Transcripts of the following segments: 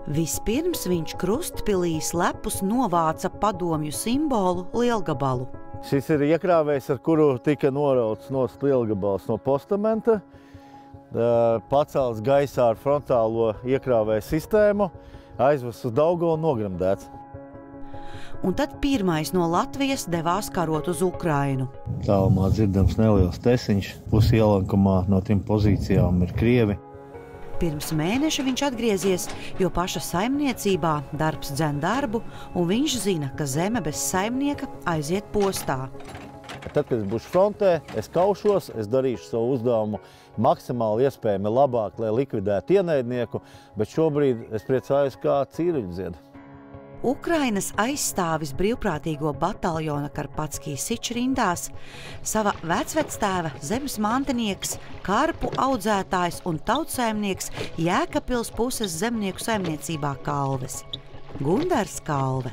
Vispirms viņš Krustpilī slepus novāca padomju simbolu lielgabalu. Šis ir iekrāvējs, ar kuru tika norauts nost lielgabals no postamenta, pacelts gaisā ar frontālo iekrāvēju sistēmu, aizvests uz Daugavu un nogremdēts. Un tad pirmais no Latvijas devās karot uz Ukrainu. Tālumā dzirdams neliels tesiņš, pusielankumā no trim pozīcijām ir krievi. Pirms mēneša viņš atgriezies, jo paša saimniecībā darbs dzen darbu, un viņš zina, ka zeme bez saimnieka aiziet postā. Tad, kad es būšu frontē, es kaušos, es darīšu savu uzdevumu maksimāli iespējami labāk, lai likvidētu ienaidnieku, bet šobrīd es priecājos kā cīruļu dzied. Ukrainas aizstāvis brīvprātīgo bataljona Karpatskī Sič rindās, sava vecvectēva zemes mantinieks, karpu audzētājs un tautsaimnieks Jēkabpils puses zemnieku saimniecībā Kalves. Gundars Kalve.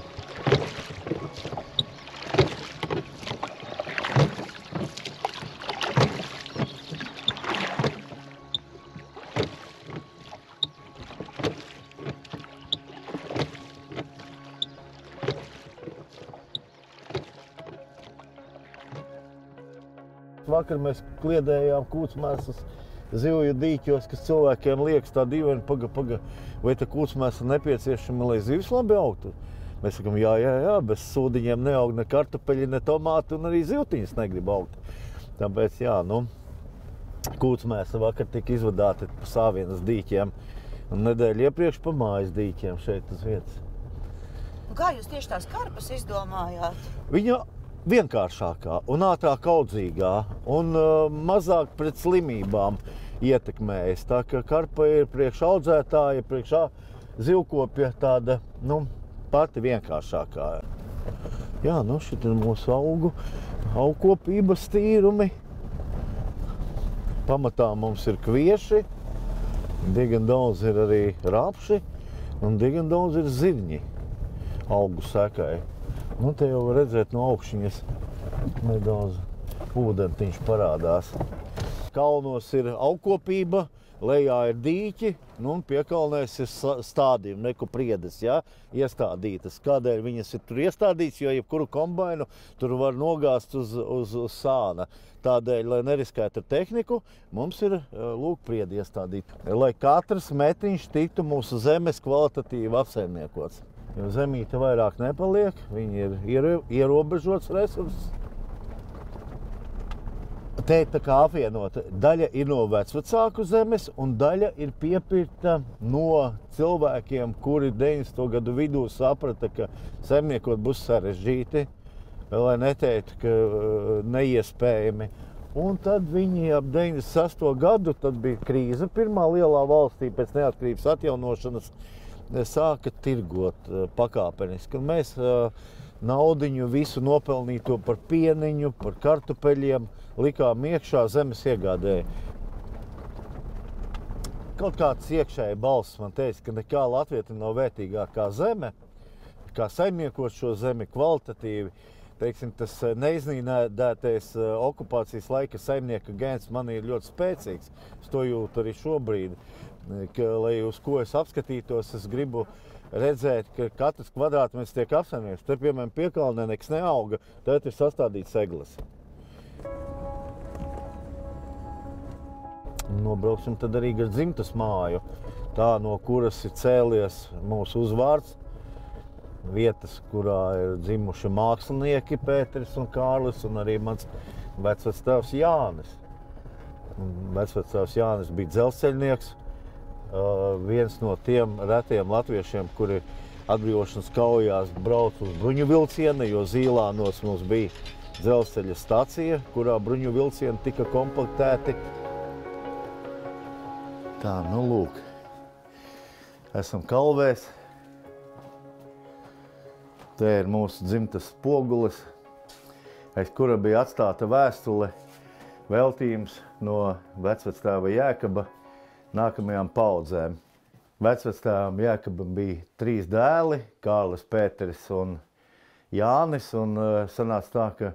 Vakar mēs kliedējām kūtsmēsas zivju dīķos, kas cilvēkiem liekas tā dīvaini, paga, vai tā kūtsmēsa nepieciešama, lai zivs labi augtu? Mēs sakam, jā, bez sūdiņiem neaug ne kartupeļi, ne tomāti un arī zivtiņas negrib augt. Tāpēc, kūtsmēsa vakar tika izvadāta pa Sāvienas dīķiem un nedēļu iepriekš pa mājas dīķiem šeit uz vietas. Un kā jūs tieši tās karpas izdomājāt? Viņa vienkāršākā un ātrāk audzīgā un mazāk pret slimībām ietekmējas. Tā ka karpa ir priekš audzētāja, priekš zivkopja tāda, pati vienkāršākā. Jā, šit ir mūsu augkopības tīrumi. Pamatā mums ir kvieši, diezgan daudz ir arī rapši un diezgan daudz ir zirņi augu sekai. Te jau var redzēt no augšņas nedaudz ūdentiņš parādās. Kalnos ir augkopība, lejā ir dīķi, un piekalnēs ir stādījumi, neku priedes, iestādītas. Kādēļ viņas ir tur iestādītas, jo jebkuru kombainu tur var nogāzt uz sāna. Tādēļ, lai neriskētu ar tehniku, mums ir priedi iestādīti. Lai katrs metiņš tiktu mūsu zemes kvalitatīvi apsaimniekots. Jo zemīte vairāk nepaliek, viņi ir ierobežots resurss. Te tā kā apvienota, daļa ir no vecvecāku zemes un daļa ir piepirkta no cilvēkiem, kuri 90. gadu vidū saprata, ka saimniekot būs sarežģīti, lai neteiktu, ka neiespējami. Un tad viņi ap 96. gadu, tad bija krīze pirmā lielā valstī pēc neatkarības atjaunošanas, sāka tirgot pakāpeniski. Un mēs naudiņu visu nopelnīto par pieniņu, par kartupeļiem likām iekšā zemes iegādēji. Kaut kāds iekšēji balss man teica, ka nekā latvietim nav vērtīgāk kā zeme, kā saimniekot šo zemi kvalitatīvi. Teiksim, tas neiznīdētais okupācijas laika saimnieka gēns man ir ļoti spēcīgs. Es to jūtu arī šobrīd. Lai uz ko es apskatītos, es gribu redzēt, ka katrs kvadrātmetrs tiek apsaimnieks. Te, piemēram, piekalnē nekas neauga, tad ir sastādīts eglis. Nobrauksim tad arī gar dzimtas māju, tā no kuras ir cēlies mūsu uzvārds. Vietas, kurā ir dzimuši mākslinieki Pēteris un Kārlis un arī mans vecvectēvs Jānis. Vecvectēvs Jānis bija dzelzceļnieks. Viens no tiem retiem latviešiem, kuri atbrīvošanas kaujās brauc uz bruņu vilciena, jo Zīlānos mums bija dzelzceļa stacija, kurā bruņu vilcieni tika komplektēti. Tā, lūk, esam Kalvēs. Te ir mūsu dzimtas spogulis, aiz kura bija atstāta vēstule, veltījums no vecvectēva Jēkaba nākamajām paudzēm. Vecvectēvam Jēkabam bija 3 dēli, Kārlis, Pēteris un Jānis, un sanāca tā, ka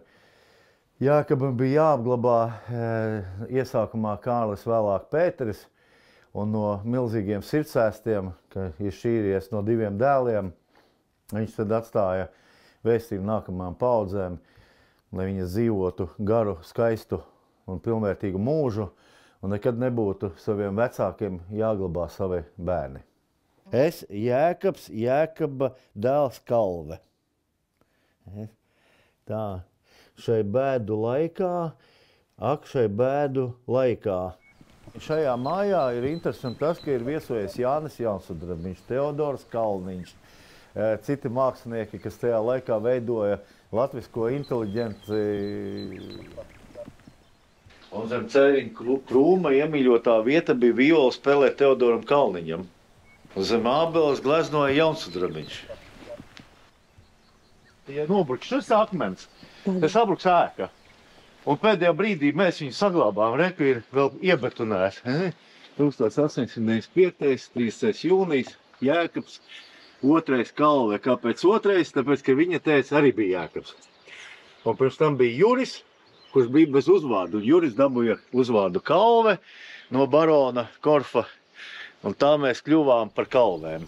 Jēkabam bija jāapglabā iesākumā Kārlis, vēlāk Pēteris, un no milzīgiem sirdsēstiem, ka ir šķīries no 2 dēliem. Viņš tad atstāja vēstījumu nākamajām paudzēm, lai viņas dzīvotu garu, skaistu un pilnvērtīgu mūžu, un nekad nebūtu saviem vecākiem jāglabā savi bērni. Es, Jēkabs, Jēkaba dēls Kalve. Tā, šai bēdu laikā, šai bēdu laikā. Šajā mājā ir interesanti tas, ka ir viesojies Jānis Jaunsudrabiņš, Teodors Kalniņš, citi mākslinieki, kas tajā laikā veidoja latvisko inteliģenci. Un zem cēriņu krūma iemīļotā vieta bija viola spēlēt Teodoram Kalniņam. Zem ābeles gleznoja Jaunsudrabiņš. Ja nobruks šis akmens, tas sabruks ēka. Un pēdējā brīdī mēs viņu saglabājām, reku ir vēl iebetonēts. 1895. 30. jūnijas, Jēkabs, 2. Kalve. Kāpēc 2? Tāpēc, ka viņa teica arī bija Jēkabs. Un pirms tam bija Juris, kurš bija bez uzvārdu. Juris dabūja uzvārdu Kalve no barona Korfa. Un tā mēs kļuvām par Kalvēm.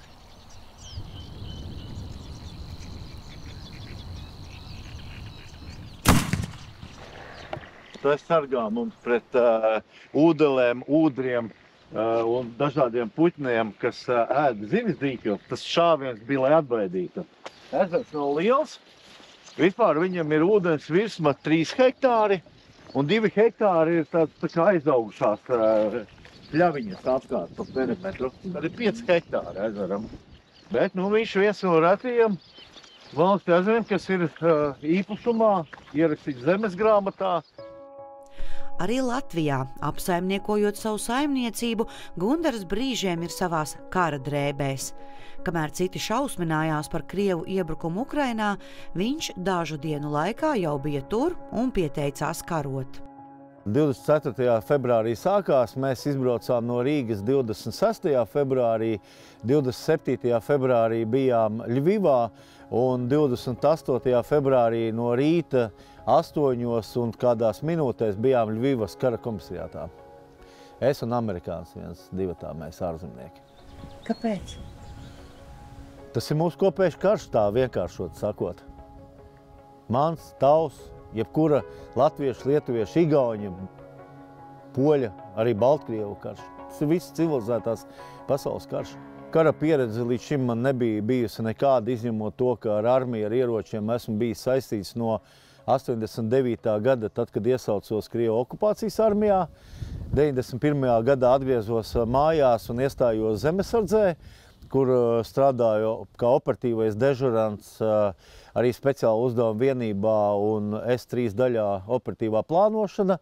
Tas sargā mums pret ūdelēm, ūdriem un dažādiem puķniem, kas ēd zivis dīķos. Tas šāviens bija, lai atbaidītu. Ezers nav liels. Vispār viņam ir ūdens virsma 3 hektāri, un 2 hektāri ir tāds tā kā aizaugušās pļaviņas apkārt pa perimetru. Tad ir 5 hektāri ezeram. Bet viņš viens no retajiem valsts ezeriem, kas ir īpašumā, ierakstīts zemes grāmatā. Arī Latvijā, apsaimniekojot savu saimniecību, Gundars brīžiem ir savās kara drēbēs. Kamēr citi šausminājās par Krievu iebrukumu Ukrainā, viņš dažu dienu laikā jau bija tur un pieteicās karot. 24. februārī sākās, mēs izbraucām no Rīgas 26. februārī, 27. februārī bijām Ļvivā un 28. februārī no rīta 8 un kādās minūtēs bijām Ļvivas kara komisariātā. Es un amerikāns viens, 2 mēs ārzemnieki. Kāpēc? Tas ir mūsu kopējs karš, tā vienkāršot sakot. Mans, tavs, jebkura latviešu, lietuviešu, igauņa, poļa, arī Baltkrievu karš. Tas ir viss civilizētās pasaules karš. Kara pieredze līdz šim man nebija bijusi nekāda, izņemot to, ka ar armiju, ar ieročiem esmu bijis saistīts no 89. gada, tad, kad iesaucos Krievu okupācijas armijā. 91. gadā atgriezos mājās un iestājos zemesardzē, kur strādāju kā operatīvais dežurants arī speciāla uzdevuma vienībā un S3 daļā operatīvā plānošana.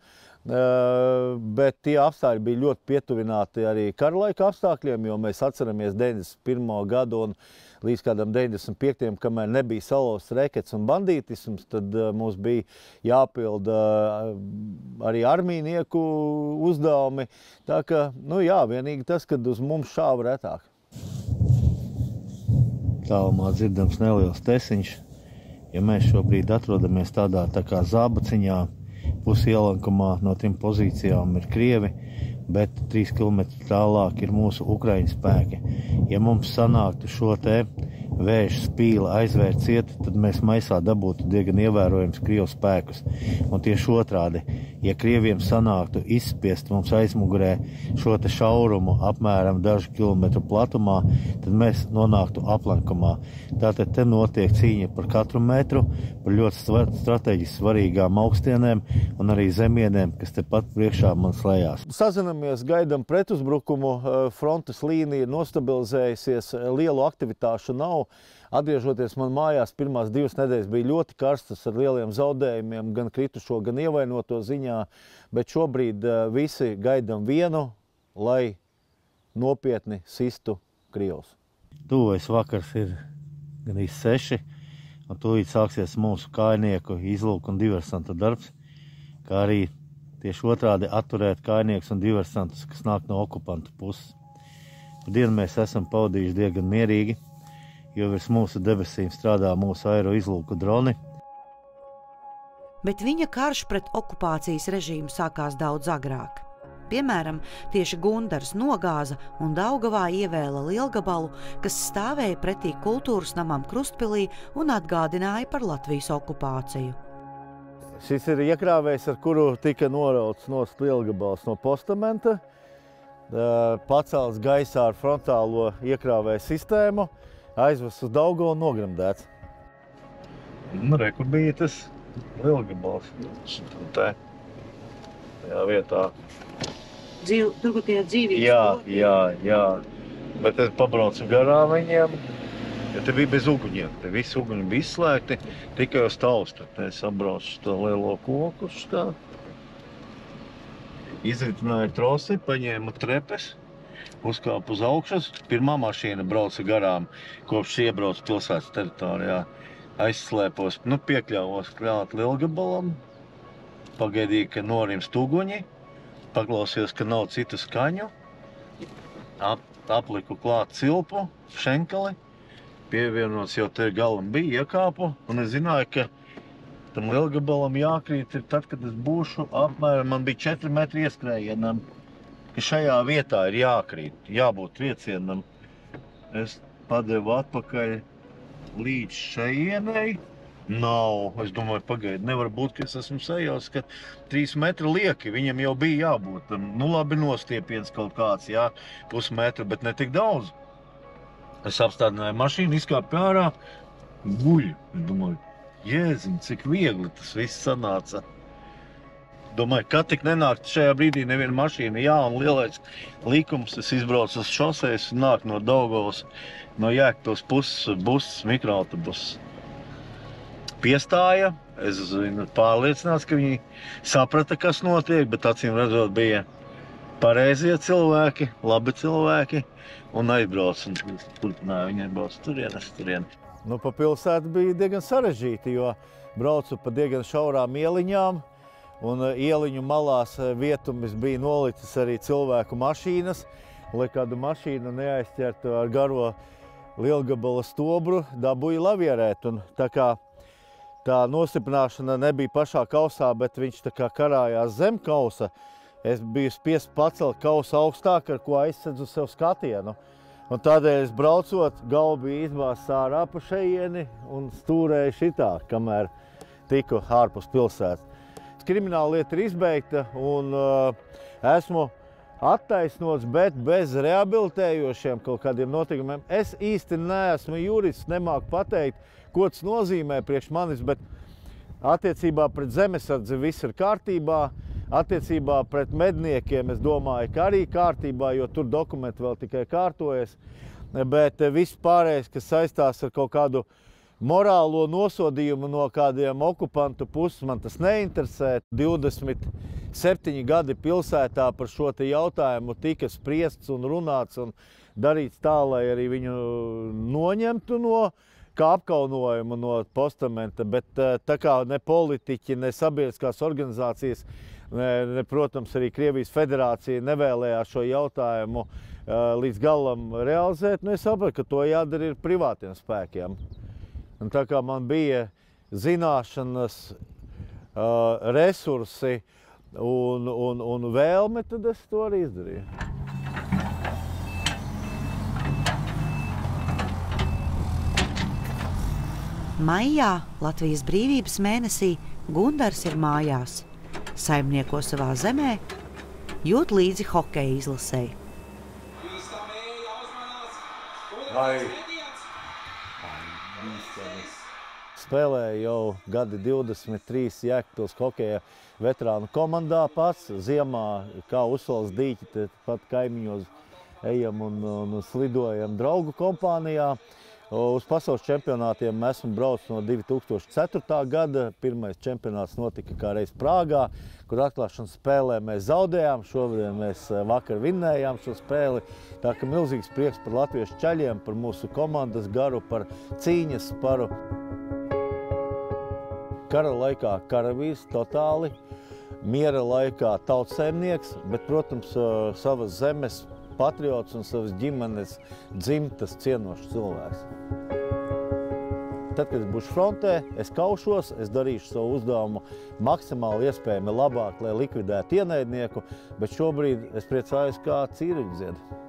Bet tie apstākļi bija ļoti pietuvināti arī karalaika apstākļiem, jo mēs atceramies 91. gadu un līdz kādam 95. kamēr nebija salauzts rekets un bandītisms, tad mums bija jāpilda arī armijnieku uzdevumi. Tā ka, jā, vienīgi tas, kad uz mums šāva retāk. Tālumā dzirdams neliels tesiņš, ja mēs šobrīd atrodamies tādā tā kā zābaciņā, pusielankumā no tiem pozīcijām ir Krievi, bet 3 km tālāk ir mūsu Ukraiņu spēki. Ja mums sanāktu šo te vēža spīli aizvērt ciet, tad mēs maisā dabūtu diezgan ievērojams Krievu spēkus. Un tieši otrādi, ja Krieviem sanāktu izspiest mums aizmugurē šo te šaurumu apmēram dažu kilometru platumā, tad mēs nonāktu aplenkumā. Tātad te notiek cīņa par katru metru, par ļoti strateģiski svarīgām augstienēm un arī zemienēm, kas tepat priekšā man slējās. Sazinamies, gaidam pretuzbrukumu, frontes līnija nostabilizējusies, lielu aktivitāšu nav. Atgriežoties man mājās, pirmās 2 nedēļas bija ļoti karstas ar lieliem zaudējumiem, gan kritušo, gan ievainoto ziņā, bet šobrīd visi gaidam vienu, lai nopietni sistu Krievus. Tuvojas vakars ir gan 6, un tūlīt sāksies mūsu kājnieku izlūku un diversantu darbs, kā arī tieši otrādi atturēt kājniekus un diversantus, kas nāk no okupantu puses. Dienu mēs esam pavadījuši diezgan mierīgi, jo virs mūsu debesīm strādā mūsu aeroizlūku droni. Bet viņa karš pret okupācijas režīmu sākās daudz agrāk. Piemēram, tieši Gundars nogāza un Daugavā ievēla lielgabalu, kas stāvēja pretī kultūras namam Krustpilī un atgādināja par Latvijas okupāciju. Šis ir iekrāvējs, ar kuru tika norauts nost lielgabals no postamenta, pacelts gaisā ar frontālo iekrāvēju sistēmu, aizvests uz Daugavu un nogremdēts. Re, kur bija tas lielgabals? Tajā vietā. Tur, kur tie dzīvības? Jā. Bet es pabraucu garām viņiem, ja te bija bez uguņiem. Te visi uguņi bija izslēgti, tikai uz taustu. Te es apbraucu to lielo koku, tā. Izritināju trosi, paņēmu trepes, uzkāpu uz augšas. Pirmā mašīna brauca garām, kopš iebraucu pilsētas teritorijā. Aizslēpos, piekļāvos klāt lielgabalam, pagaidīju, ka norimst uguņi. Paklausījos, ka nav citu skaņu, apliku klāt cilpu, šenkali, pievienots jau te galam bija, iekāpu, un es zināju, ka tam lielgabalam jākrīt ir tad, kad es būšu apmēram, man bija 4 metri ieskrējienam, ka šajā vietā ir jākrīt, jābūt triecienam. Es padevu atpakaļ līdz šajienei. Nav. Es domāju, pagaidi, nevar būt, ka es esmu sajauts, ka 3 metri lieki, viņam jau bija jābūt. Labi nostiepiens kaut kāds, jā, pusmetra, bet ne tik daudz. Es apstādināju mašīnu, izkāpu ārā, guļu. Es domāju, jēziņ, cik viegli tas viss sanāca. Domāju, ka tik nenāk šajā brīdī neviena mašīna, jā, un lielais likums, es izbraucu uz šosejas, nāk no Daugavas, no Jēkabpils puses, buss, mikroautobuss. Piestāja, es pārliecināts, ka viņi saprata, kas notiek, bet acīm redzot bija pareizie cilvēki, labi cilvēki, un aizbrauc, un turpināja viņi aizbrauc turien. Pa pilsētu bija diezgan sarežģīti, jo braucu pa diezgan šaurām ieliņām, un ieliņu malās vietumis bija nolicis arī cilvēku mašīnas, lai kādu mašīnu neaizķertu ar garo lielgabala stobru, dabūja lavierēt, un tā nostiprināšana nebija pašā kausā, bet viņš tā kā karājās zem kausa. Es biju spiests pacelt kausu augstāk, ar ko aizsedzu sev skatienu. Un tādēļ es braucot, galva bija izbāzts ārā pa šejieni un stūrēju šitā, kamēr tiku ārpus pilsētas. Krimināla lieta ir izbeigta un esmu attaisnots, bet bez rehabilitējošiem kaut kādiem notikumiem. Es īsti neesmu jurists, nemāku pateikt, ko tas nozīmē priekš manis, bet attiecībā pret zemesardzi viss ir kārtībā. Attiecībā pret medniekiem es domāju, ka arī kārtībā, jo tur dokumenti vēl tikai kārtojas. Bet viss pārējais, kas saistās ar kaut kādu morālo nosodījumu no kādiem okupantu puses, man tas neinteresē. 27 gadi pilsētā par šo te jautājumu tika spriests un runāts un darīts tā, lai arī viņu noņemtu kā apkaunojumu no postamenta, bet tā kā ne politiķi, ne sabiedriskās organizācijas, ne, protams, arī Krievijas federācija nevēlējās šo jautājumu līdz galam realizēt, es sapratu, ka to jādara ir privātiem spēkiem. Un tā kā man bija zināšanas, resursi un vēlme, tad es to arī izdarīju. Maijā, Latvijas brīvības mēnesī, Gundars ir mājās, saimnieko savā zemē, jūt līdzi hokeja izlasei. Spēlēju jau gadi 23 Jēkabpils hokeja veterānu komandā pats. Ziemā, kā Uzvalas dīķi, pat kaimiņos ejam un slidojam draugu kompānijā. Uz pasaules čempionātiem esmu braucis no 2004. gada. Pirmais čempionāts notika kā reiz Prāgā, kur atklāšanas spēlē mēs zaudējām. Šobrīd mēs vakar vinnējām šo spēli. Tā ka milzīgs prieks par latviešu čaļiem, par mūsu komandas garu, par cīņas sparu. Kara laikā karavīrs totāli, miera laikā tautsaimnieks, bet, protams, savas zemes patriots un savas ģimenes dzimtas cienošs cilvēks. Tad, kad es būšu frontē, es kaušos, es darīšu savu uzdevumu maksimāli iespējami labāk, lai likvidētu ienaidnieku, bet šobrīd es priecājos, kā cīruļi dzied.